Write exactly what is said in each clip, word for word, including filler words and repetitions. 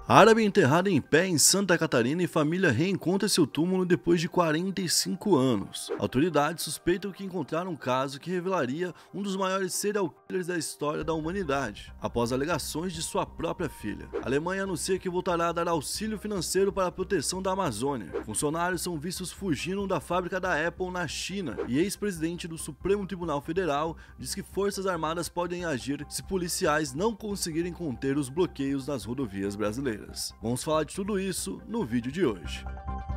Árabe enterrado em pé em Santa Catarina e família reencontra seu túmulo depois de quarenta e cinco anos. Autoridades suspeitam que encontraram um caso que revelaria um dos maiores serial killers da história da humanidade, após alegações de sua própria filha. A Alemanha anuncia que voltará a dar auxílio financeiro para a proteção da Amazônia. Funcionários são vistos fugindo da fábrica da Apple na China e ex-presidente do Supremo Tribunal Federal diz que forças armadas podem agir se policiais não conseguirem conter os bloqueios nas rodovias brasileiras. Vamos falar de tudo isso no vídeo de hoje.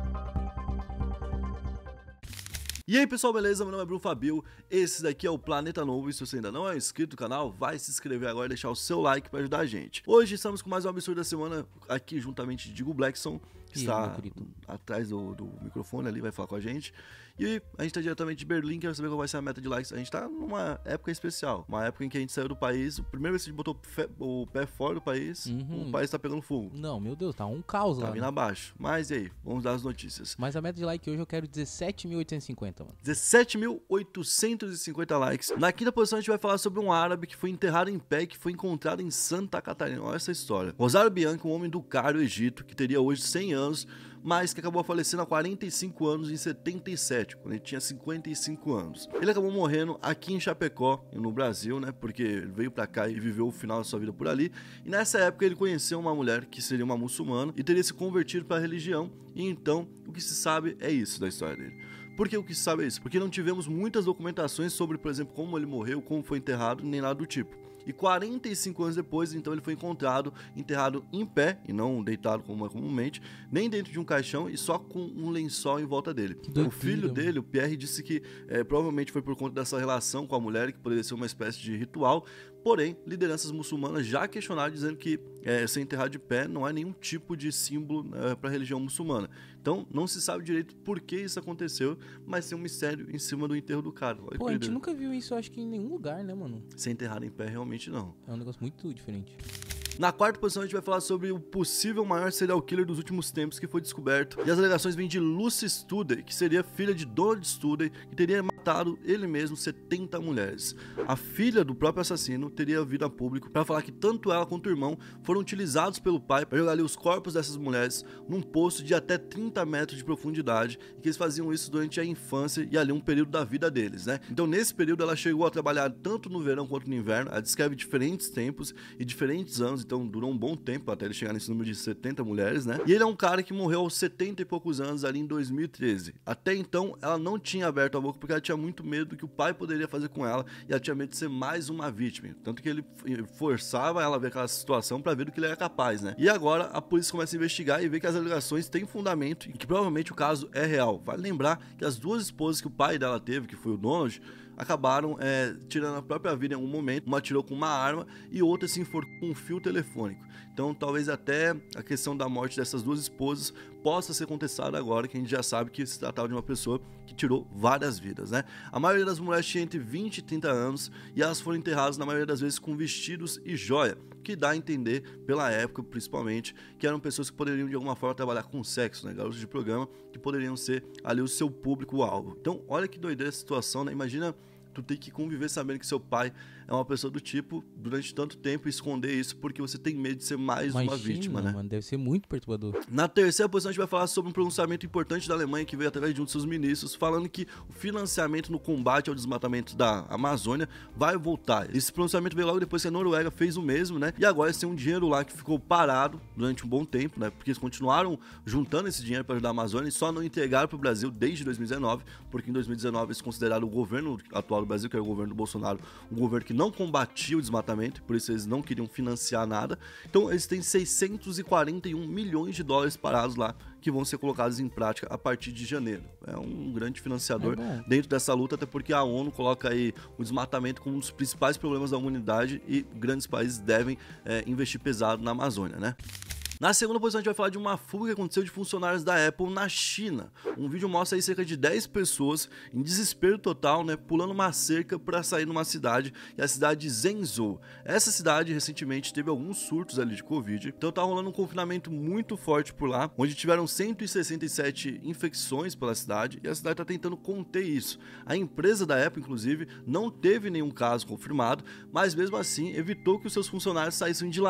E aí pessoal, beleza? Meu nome é Bruno Fabio, esse daqui é o Planeta Novo e se você ainda não é inscrito no canal, vai se inscrever agora e deixar o seu like para ajudar a gente. Hoje estamos com mais um absurdo da semana aqui juntamente de Digo Blackson, que e está atrás do, do microfone ali, vai falar com a gente. E a gente tá diretamente de Berlim, quero saber qual vai ser a meta de likes. A gente tá numa época especial, uma época em que a gente saiu do país, a primeira vez que a gente botou o pé fora do país, uhum. O país tá pegando fogo. Não, meu Deus, tá um caos tá lá. Tá vindo né? abaixo. Mas e aí, vamos dar as notícias. Mas a meta de like hoje eu quero dezessete mil oitocentos e cinquenta, mano. dezessete mil oitocentos e cinquenta likes. Na quinta posição a gente vai falar sobre um árabe que foi enterrado em pé e que foi encontrado em Santa Catarina. Olha essa história. Rosário Bianchi, um homem do Cairo, Egito, que teria hoje cem anos, mas que acabou falecendo há quarenta e cinco anos, em setenta e sete, quando ele tinha cinquenta e cinco anos. Ele acabou morrendo aqui em Chapecó, no Brasil, né, porque ele veio pra cá e viveu o final da sua vida por ali, e nessa época ele conheceu uma mulher que seria uma muçulmana e teria se convertido para a religião, e então o que se sabe é isso da história dele. Por que o que se sabe é isso? Porque não tivemos muitas documentações sobre, por exemplo, como ele morreu, como foi enterrado, nem nada do tipo. E quarenta e cinco anos depois, então, ele foi encontrado enterrado em pé, e não deitado como é comumente, nem dentro de um caixão e só com um lençol em volta dele. Doideira, o filho dele, o Pierre, disse que é, provavelmente foi por conta dessa relação com a mulher, que poderia ser uma espécie de ritual. Porém, lideranças muçulmanas já questionaram, dizendo que é, ser enterrado de pé não é nenhum tipo de símbolo é, para a religião muçulmana. Então, não se sabe direito por que isso aconteceu, mas tem um mistério em cima do enterro do cara. Olha. Pô, a gente nunca viu isso, acho que em nenhum lugar, né, mano? Ser enterrado em pé, realmente não. É um negócio muito diferente. Na quarta posição a gente vai falar sobre o possível maior serial killer dos últimos tempos que foi descoberto. E as alegações vêm de Lucy Studey, que seria filha de Donald Studey, que teria matado ele mesmo setenta mulheres. A filha do próprio assassino teria vindo a público para falar que tanto ela quanto o irmão foram utilizados pelo pai para jogar ali os corpos dessas mulheres num poço de até trinta metros de profundidade, e que eles faziam isso durante a infância e ali um período da vida deles, né? Então nesse período ela chegou a trabalhar tanto no verão quanto no inverno. Ela descreve diferentes tempos e diferentes anos, então durou um bom tempo até ele chegar nesse número de setenta mulheres, né? E ele é um cara que morreu aos setenta e poucos anos ali em dois mil e treze. Até então, ela não tinha aberto a boca porque ela tinha muito medo do que o pai poderia fazer com ela, e ela tinha medo de ser mais uma vítima. Tanto que ele forçava ela a ver aquela situação para ver do que ele era capaz, né? E agora a polícia começa a investigar e vê que as alegações têm fundamento e que provavelmente o caso é real. Vale lembrar que as duas esposas que o pai dela teve, que foi o Donald, acabaram é, tirando a própria vida em algum momento. Uma atirou com uma arma e outra se enforcou com um fio telefônico. Então talvez até a questão da morte dessas duas esposas possa ser contestada agora, que a gente já sabe que se tratava de uma pessoa que tirou várias vidas, né? A maioria das mulheres tinha entre vinte e trinta anos e elas foram enterradas na maioria das vezes com vestidos e joia, que dá a entender, pela época principalmente, que eram pessoas que poderiam de alguma forma trabalhar com sexo, né? Garotos de programa que poderiam ser ali o seu público-alvo. Então olha que doideira essa situação, né? Imagina tu ter que conviver sabendo que seu pai é uma pessoa do tipo durante tanto tempo e esconder isso porque você tem medo de ser mais Imagina, uma vítima, né? Mano, deve ser muito perturbador. Na terceira posição a gente vai falar sobre um pronunciamento importante da Alemanha que veio através de um de seus ministros, falando que o financiamento no combate ao desmatamento da Amazônia vai voltar. Esse pronunciamento veio logo depois que a Noruega fez o mesmo, né? E agora eles têm um dinheiro lá que ficou parado durante um bom tempo, né? Porque eles continuaram juntando esse dinheiro para ajudar a Amazônia e só não entregaram para o Brasil desde dois mil e dezenove, porque em dois mil e dezenove eles consideraram o governo atual do Brasil, que era o governo do Bolsonaro, um governo que não combatia o desmatamento, por isso eles não queriam financiar nada. Então eles têm seiscentos e quarenta e um milhões de dólares parados lá, que vão ser colocados em prática a partir de janeiro. É um grande financiador é dentro dessa luta, até porque a ONU coloca aí o desmatamento como um dos principais problemas da humanidade e grandes países devem é, investir pesado na Amazônia, né? Na segunda posição a gente vai falar de uma fuga que aconteceu de funcionários da Apple na China. Um vídeo mostra aí cerca de dez pessoas em desespero total, né, pulando uma cerca para sair numa cidade, que é a cidade de Zhengzhou. Essa cidade recentemente teve alguns surtos ali de Covid, então tá rolando um confinamento muito forte por lá, onde tiveram cento e sessenta e sete infecções pela cidade e a cidade tá tentando conter isso. A empresa da Apple, inclusive, não teve nenhum caso confirmado, mas mesmo assim evitou que os seus funcionários saíssem de lá.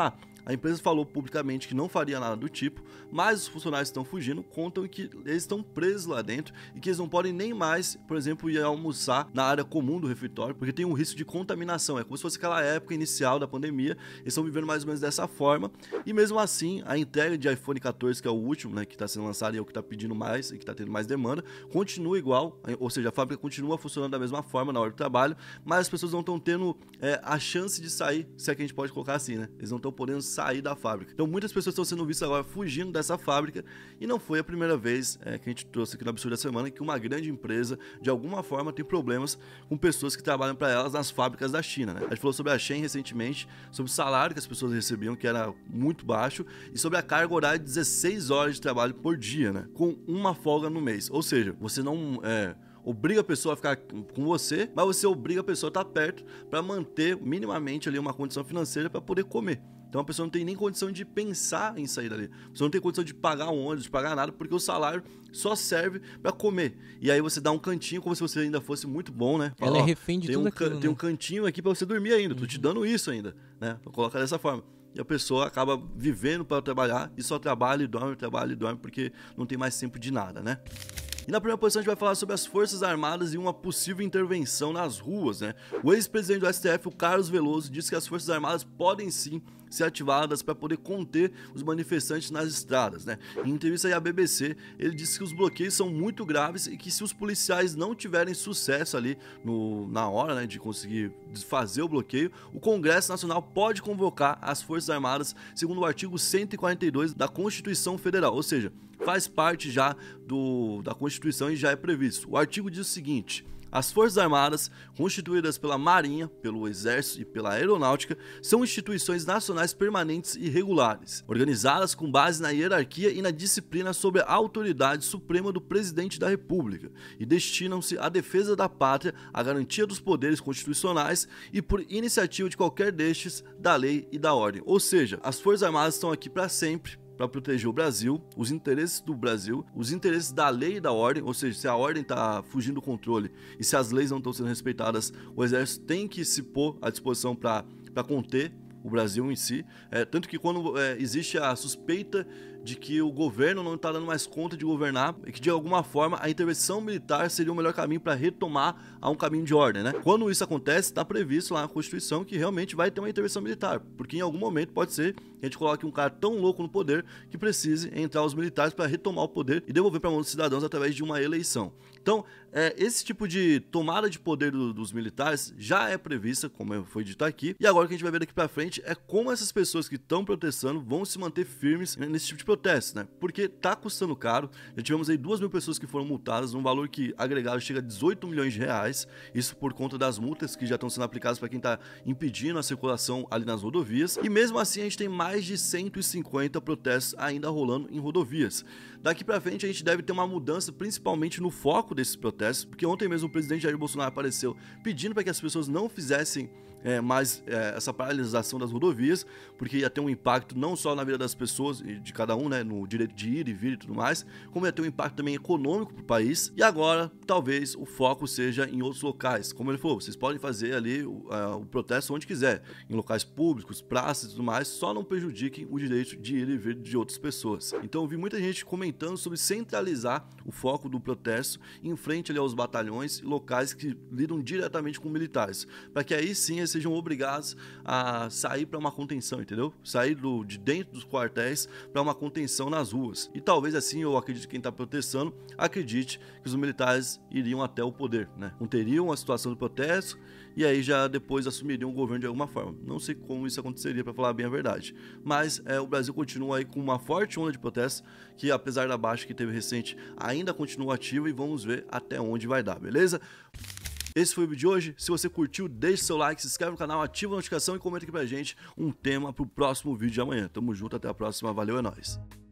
A empresa falou publicamente que não faria nada do tipo, mas os funcionários que estão fugindo contam que eles estão presos lá dentro e que eles não podem nem mais, por exemplo, ir almoçar na área comum do refeitório, porque tem um risco de contaminação. É como se fosse aquela época inicial da pandemia, eles estão vivendo mais ou menos dessa forma, e mesmo assim, a entrega de iPhone quatorze, que é o último, né, que está sendo lançado e é o que está pedindo mais e que está tendo mais demanda, continua igual, ou seja, a fábrica continua funcionando da mesma forma na hora do trabalho, mas as pessoas não estão tendo é, a chance de sair, se é que a gente pode colocar assim, né? Eles não estão podendo sair da fábrica. Então muitas pessoas estão sendo vistas agora fugindo dessa fábrica, e não foi a primeira vez é, que a gente trouxe aqui no Absurdo da Semana que uma grande empresa, de alguma forma, tem problemas com pessoas que trabalham para elas nas fábricas da China, né? A gente falou sobre a Shein recentemente, sobre o salário que as pessoas recebiam, que era muito baixo, e sobre a carga horária de dezesseis horas de trabalho por dia, né? Com uma folga no mês. Ou seja, você não é, obriga a pessoa a ficar com você, mas você obriga a pessoa a estar perto para manter minimamente ali uma condição financeira para poder comer. Então a pessoa não tem nem condição de pensar em sair dali. Você não tem condição de pagar um ônibus, de pagar nada, porque o salário só serve para comer. E aí você dá um cantinho como se você ainda fosse muito bom, né? Fala, Ela é ó, refém de tem tudo um, aquilo, tem né? um cantinho aqui para você dormir ainda. Uhum. Tô te dando isso ainda, né? Pra colocar dessa forma. E a pessoa acaba vivendo para trabalhar e só trabalha e dorme, trabalha e dorme, porque não tem mais tempo de nada, né? E na primeira posição a gente vai falar sobre as Forças Armadas e uma possível intervenção nas ruas, né? O ex-presidente do S T F, o Carlos Veloso, disse que as Forças Armadas podem sim ser ativadas para poder conter os manifestantes nas estradas, né? Em entrevista aí à B B C, ele disse que os bloqueios são muito graves e que se os policiais não tiverem sucesso ali no, na hora, né, de conseguir desfazer o bloqueio, o Congresso Nacional pode convocar as Forças Armadas segundo o artigo cento e quarenta e dois da Constituição Federal, ou seja, faz parte já do, da Constituição e já é previsto. O artigo diz o seguinte: as Forças Armadas, constituídas pela Marinha, pelo Exército e pela Aeronáutica, são instituições nacionais permanentes e regulares, organizadas com base na hierarquia e na disciplina sob a autoridade suprema do Presidente da República, e destinam-se à defesa da pátria, à garantia dos poderes constitucionais e, por iniciativa de qualquer destes, da lei e da ordem. Ou seja, as Forças Armadas estão aqui para sempre, para proteger o Brasil, os interesses do Brasil, os interesses da lei e da ordem, ou seja, se a ordem está fugindo do controle e se as leis não estão sendo respeitadas, o Exército tem que se pôr à disposição para conter o Brasil em si, é, tanto que quando é, existe a suspeita de que o governo não está dando mais conta de governar e que de alguma forma a intervenção militar seria o melhor caminho para retomar a um caminho de ordem, né? Quando isso acontece, está previsto lá na Constituição que realmente vai ter uma intervenção militar, porque em algum momento pode ser que a gente coloque um cara tão louco no poder que precise entrar os militares para retomar o poder e devolver para a mão dos cidadãos através de uma eleição. Então, é, esse tipo de tomada de poder do, dos militares já é prevista, como foi dito aqui, e agora o que a gente vai ver daqui para frente é como essas pessoas que estão protestando vão se manter firmes nesse tipo de protesto, né? Porque tá custando caro. Já tivemos aí duas mil pessoas que foram multadas, um valor que agregado chega a dezoito milhões de reais, isso por conta das multas que já estão sendo aplicadas para quem tá impedindo a circulação ali nas rodovias, e mesmo assim a gente tem mais de cento e cinquenta protestos ainda rolando em rodovias. Daqui para frente a gente deve ter uma mudança, principalmente no foco desses protestos, porque ontem mesmo o presidente Jair Bolsonaro apareceu pedindo para que as pessoas não fizessem É, mais é, essa paralisação das rodovias, porque ia ter um impacto não só na vida das pessoas e de cada um, né, no direito de ir e vir e tudo mais, como ia ter um impacto também econômico para o país. E agora, talvez o foco seja em outros locais. Como ele falou, vocês podem fazer ali o, uh, o protesto onde quiser, em locais públicos, praças e tudo mais, só não prejudiquem o direito de ir e vir de outras pessoas. Então eu vi muita gente comentando sobre centralizar o foco do protesto em frente ali aos batalhões e locais que lidam diretamente com militares, para que aí sim eles sejam obrigados a sair para uma contenção, entendeu? Sair do, de dentro dos quartéis para uma contenção nas ruas. E talvez assim, eu acredito que quem está protestando acredite que os militares iriam até o poder, né? Conteriam a situação do protesto e aí já depois assumiriam o governo de alguma forma. Não sei como isso aconteceria, para falar bem a verdade. Mas é, o Brasil continua aí com uma forte onda de protestos que, apesar da baixa que teve recente, ainda continua ativa, e vamos ver até onde vai dar, beleza? Esse foi o vídeo de hoje. Se você curtiu, deixe seu like, se inscreve no canal, ativa a notificação e comenta aqui pra gente um tema pro próximo vídeo de amanhã. Tamo junto, até a próxima, valeu, é nóis.